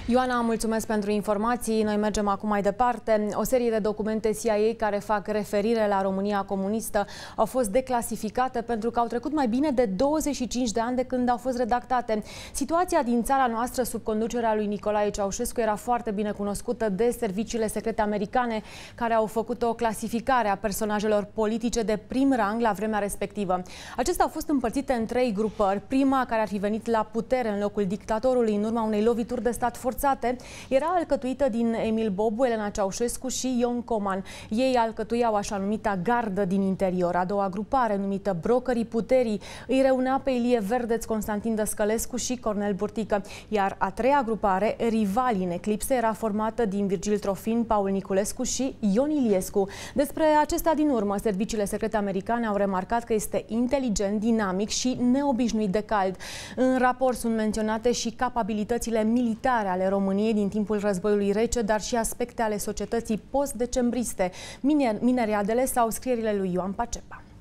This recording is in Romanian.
Ioana, mulțumesc pentru informații. Noi mergem acum mai departe. O serie de documente CIA care fac referire la România comunistă au fost declasificate pentru că au trecut mai bine de 25 de ani de când au fost redactate. Situația din țara noastră sub conducerea lui Nicolae Ceaușescu era foarte bine cunoscută de serviciile secrete americane, care au făcut o clasificare a personajelor politice de prim rang la vremea respectivă. Acestea au fost împărțite în 3 grupări. Prima, care ar fi venit la putere în locul dictatorului în urma unei lovituri de stat forțate, era alcătuită din Emil Bobu, Elena Ceaușescu și Ion Coman. Ei alcătuiau așa numita gardă din interior. A doua grupare, numită Brocării Puterii, îi reunea pe Ilie Verdeț, Constantin Dăscălescu și Cornel Burtică. Iar a treia grupare, Rivalii în eclipsă, era formată din Virgil Trofin, Paul Niculescu și Ion Iliescu. Despre acesta din urmă, serviciile secrete americane au remarcat că este inteligent, dinamic și neobișnuit de cald. În raport sunt menționate și capabilitățile militare ale României din timpul războiului rece, dar și aspecte ale societății post-decembriste, mineriadele sau scrierile lui Ioan Pacepa.